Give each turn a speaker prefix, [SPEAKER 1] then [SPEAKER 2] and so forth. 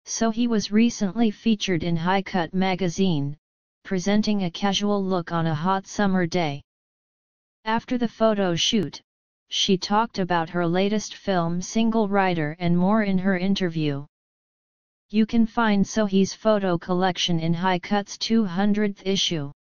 [SPEAKER 1] Sohee was recently featured in High Cut magazine, presenting a casual look on a hot summer day. After the photo shoot, she talked about her latest film Single Rider and more in her interview. You can find Sohee's photo collection in High Cut's 200th issue.